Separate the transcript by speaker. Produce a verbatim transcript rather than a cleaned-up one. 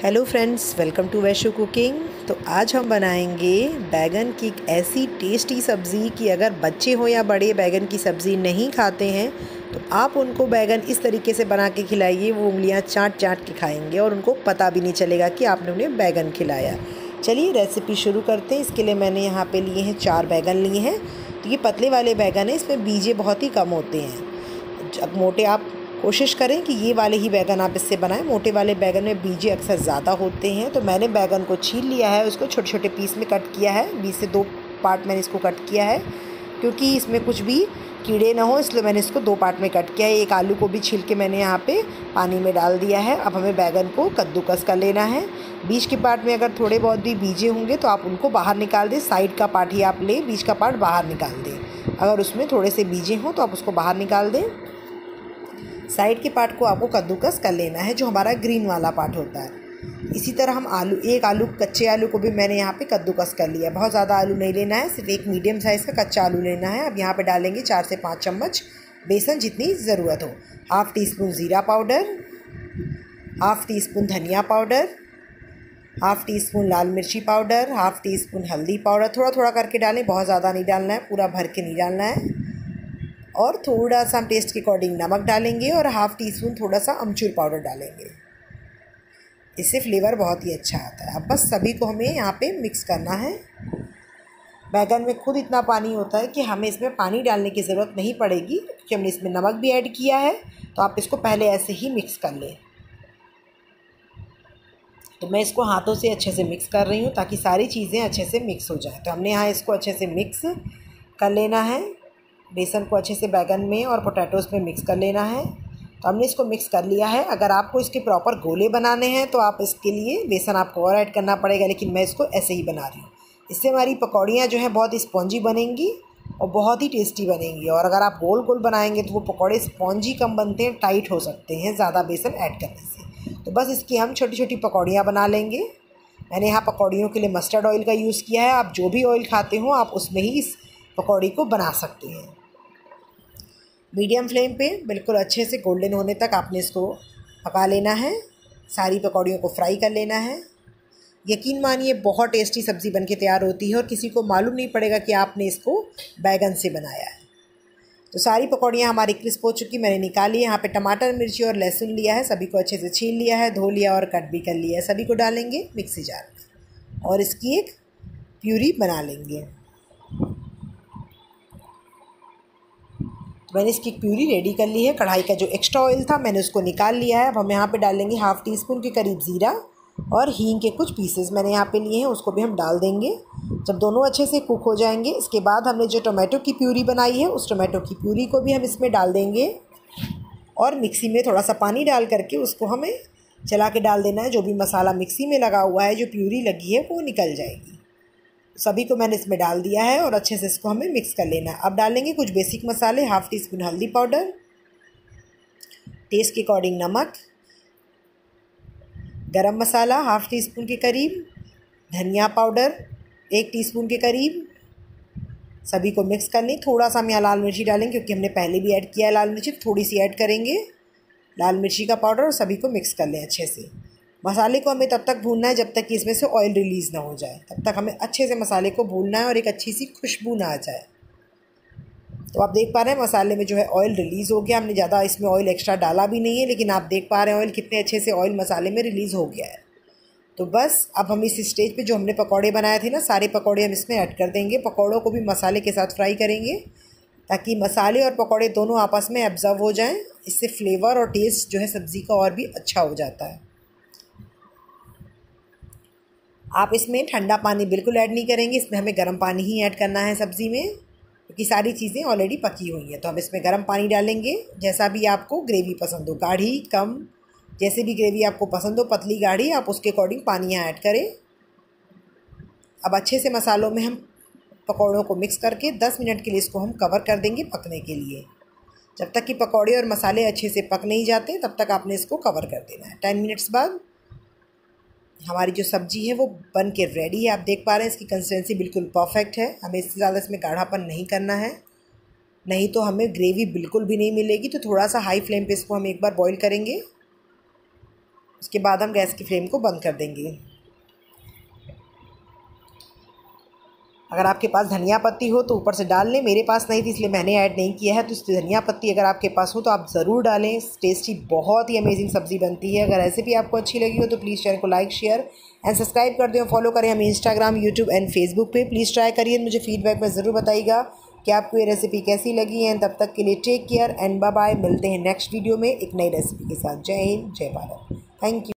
Speaker 1: Hello friends, welcome to Vaishu cooking. तो आज हम बनाएंगे बैगन की एक ऐसी टेस्टी सब्ज़ी कि अगर बच्चे हो या बड़े बैगन की सब्ज़ी नहीं खाते हैं तो आप उनको बैगन इस तरीके से बना के खिलाइए, वो उंगलियां चाट चाट के खाएंगे और उनको पता भी नहीं चलेगा कि आपने उन्हें बैगन खिलाया। चलिए रेसिपी शुरू करते हैं। इसके लिए मैंने यहाँ पे लिए हैं चार बैगन लिए हैं। तो ये पतले वाले बैगन है, इसमें बीजे बहुत ही कम होते हैं। जब मोटे आप कोशिश करें कि ये वाले ही बैगन आप इससे बनाएं। मोटे वाले बैगन में बीजे अक्सर ज़्यादा होते हैं। तो मैंने बैगन को छील लिया है, उसको छोटे छोटे पीस में कट किया है। बीस से दो पार्ट मैंने इसको कट किया है क्योंकि इसमें कुछ भी कीड़े ना हो, इसलिए मैंने इसको दो पार्ट में कट किया है। एक आलू को भी छील के मैंने यहाँ पे पानी में डाल दिया है। अब हमें बैगन को कद्दूकस कर लेना है। बीच के पार्ट में अगर थोड़े बहुत भी बीजे होंगे तो आप उनको बाहर निकाल दें। साइड का पार्ट ही आप लें, बीच का पार्ट बाहर निकाल दें। अगर उसमें थोड़े से बीजे हों तो आप उसको बाहर निकाल दें। साइड के पार्ट को आपको कद्दूकस कर लेना है, जो हमारा ग्रीन वाला पार्ट होता है। इसी तरह हम आलू, एक आलू कच्चे आलू को भी मैंने यहाँ पे कद्दूकस कर लिया। बहुत ज़्यादा आलू नहीं लेना है, सिर्फ एक मीडियम साइज़ का कच्चा आलू लेना है। अब यहाँ पे डालेंगे चार से पाँच चम्मच बेसन, जितनी ज़रूरत हो। हाफ़ टी स्पून ज़ीरा पाउडर, हाफ़ टी स्पून धनिया पाउडर, हाफ़ टी स्पून लाल मिर्ची पाउडर, हाफ़ टी स्पून हल्दी पाउडर। थोड़ा थोड़ा करके डालें, बहुत ज़्यादा नहीं डालना है, पूरा भर के नहीं डालना है। और थोड़ा सा हम टेस्ट के अकॉर्डिंग नमक डालेंगे और हाफ़ टी स्पून थोड़ा सा अमचूर पाउडर डालेंगे। इससे फ्लेवर बहुत ही अच्छा आता है। अब बस सभी को हमें यहाँ पे मिक्स करना है। बैगन में खुद इतना पानी होता है कि हमें इसमें पानी डालने की ज़रूरत नहीं पड़ेगी क्योंकि हमने इसमें नमक भी ऐड किया है। तो आप इसको पहले ऐसे ही मिक्स कर लें। तो मैं इसको हाथों से अच्छे से मिक्स कर रही हूँ ताकि सारी चीज़ें अच्छे से मिक्स हो जाए। तो हमने यहाँ इसको अच्छे से मिक्स कर लेना है। बेसन को अच्छे से बैगन में और पोटैटोज़ में मिक्स कर लेना है। तो हमने इसको मिक्स कर लिया है। अगर आपको इसके प्रॉपर गोले बनाने हैं तो आप इसके लिए बेसन आपको और ऐड करना पड़ेगा, लेकिन मैं इसको ऐसे ही बना रही हूँ। इससे हमारी पकौड़ियाँ जो हैं बहुत स्पॉन्जी बनेंगी और बहुत ही टेस्टी बनेंगी। और अगर आप गोल गोल बनाएंगे तो वो पकौड़े स्पॉन्जी कम बनते हैं, टाइट हो सकते हैं ज़्यादा बेसन ऐड करने से। तो बस इसकी हम छोटी छोटी पकौड़ियाँ बना लेंगे। मैंने यहाँ पकौड़ियों के लिए मस्टर्ड ऑयल का यूज़ किया है। आप जो भी ऑयल खाते हो आप उसमें ही इस पकौड़ी को बना सकते हैं। मीडियम फ्लेम पे बिल्कुल अच्छे से गोल्डन होने तक आपने इसको पका लेना है। सारी पकौड़ियों को फ्राई कर लेना है। यकीन मानिए बहुत टेस्टी सब्ज़ी बनके तैयार होती है और किसी को मालूम नहीं पड़ेगा कि आपने इसको बैगन से बनाया है। तो सारी पकौड़ियाँ हमारी क्रिस्प हो चुकी, मैंने निकाली। यहाँ पे टमाटर, मिर्ची और लहसुन लिया है, सभी को अच्छे से छील लिया है, धो लिया और कट भी कर लिया है। सभी को डालेंगे मिक्सी जार में और इसकी एक प्यूरी बना लेंगे। मैंने इसकी प्यूरी रेडी कर ली है। कढ़ाई का जो एक्स्ट्रा ऑयल था मैंने उसको निकाल लिया है। अब हम यहाँ पे डालेंगे हाफ़ टी स्पून के करीब ज़ीरा और हींग के कुछ पीसेस मैंने यहाँ पे लिए हैं, उसको भी हम डाल देंगे। जब दोनों अच्छे से कुक हो जाएंगे, इसके बाद हमने जो टोमेटो की प्यूरी बनाई है उस टोमेटो की प्यूरी को भी हम इसमें डाल देंगे और मिक्सी में थोड़ा सा पानी डाल करके उसको हमें चला के डाल देना है। जो भी मसाला मिक्सी में लगा हुआ है, जो प्यूरी लगी है, वो निकल जाएगी। सभी को मैंने इसमें डाल दिया है और अच्छे से इसको हमें मिक्स कर लेना है। अब डालेंगे कुछ बेसिक मसाले। हाफ़ टी स्पून हल्दी पाउडर, टेस्ट के अकॉर्डिंग नमक, गरम मसाला हाफ़ टी स्पून के करीब, धनिया पाउडर एक टीस्पून के करीब। सभी को मिक्स कर लें। थोड़ा सा हम यहाँ लाल मिर्ची डालेंगे क्योंकि हमने पहले भी ऐड किया है लाल मिर्ची, थोड़ी सी ऐड करेंगे लाल मिर्ची का पाउडर और सभी को मिक्स कर लें अच्छे से। मसाले को हमें तब तक भूनना है जब तक कि इसमें से ऑयल रिलीज़ ना हो जाए। तब तक हमें अच्छे से मसाले को भूनना है और एक अच्छी सी खुशबू ना आ जाए। तो आप देख पा रहे हैं मसाले में जो है ऑयल रिलीज़ हो गया। हमने ज़्यादा इसमें ऑयल एक्स्ट्रा डाला भी नहीं है, लेकिन आप देख पा रहे हैं ऑयल कितने अच्छे से ऑयल मसाले में रिलीज़ हो गया है। तो बस अब हम इस स्टेज पे जो हमने पकौड़े बनाए थे ना, सारे पकौड़े हम इसमें ऐड कर देंगे। पकौड़ों को भी मसाले के साथ फ्राई करेंगे ताकि मसाले और पकौड़े दोनों आपस में एब्जॉर्ब हो जाएं। इससे फ्लेवर और टेस्ट जो है सब्ज़ी का और भी अच्छा हो जाता है। आप इसमें ठंडा पानी बिल्कुल ऐड नहीं करेंगे, इसमें हमें गर्म पानी ही ऐड करना है सब्ज़ी में, क्योंकि सारी चीज़ें ऑलरेडी पकी हुई हैं। तो हम इसमें गर्म पानी डालेंगे, जैसा भी आपको ग्रेवी पसंद हो, गाढ़ी कम, जैसे भी ग्रेवी आपको पसंद हो, पतली गाढ़ी, आप उसके अकॉर्डिंग पानी यहाँ ऐड करें। अब अच्छे से मसालों में हम पकौड़ों को मिक्स करके दस मिनट के लिए इसको हम कवर कर देंगे पकने के लिए। जब तक कि पकौड़े और मसाले अच्छे से पक नहीं जाते तब तक आपने इसको कवर कर देना है। टेन मिनट्स बाद हमारी जो सब्ज़ी है वो बन के रेडी है। आप देख पा रहे हैं इसकी कंसिस्टेंसी बिल्कुल परफेक्ट है। हमें इससे ज़्यादा इसमें गाढ़ापन नहीं करना है, नहीं तो हमें ग्रेवी बिल्कुल भी नहीं मिलेगी। तो थोड़ा सा हाई फ्लेम पे इसको हम एक बार बॉईल करेंगे। उसके बाद हम गैस की फ्लेम को बंद कर देंगे। अगर आपके पास धनिया पत्ती हो तो ऊपर से डाल लें, मेरे पास नहीं थी इसलिए मैंने ऐड नहीं किया है। तो इस धनिया पत्ती अगर आपके पास हो तो आप ज़रूर डालें। टेस्टी बहुत ही अमेजिंग सब्ज़ी बनती है। अगर रेसिपी आपको अच्छी लगी हो तो प्लीज़ चैनल को लाइक शेयर एंड सब्सक्राइब कर दें और फॉलो करें हमें इंस्टाग्राम, यूट्यूब एंड फेसबुक पे। प्लीज़ ट्राई करिए, मुझे फीडबैक में ज़रूर बताइएगा कि आपको ये रेसिपी कैसी लगी है। तब तक के लिए take care and bye bye. मिलते हैं नेक्स्ट वीडियो में एक नई रेसिपी के साथ। जय हिंद, जय भारत। Thank you.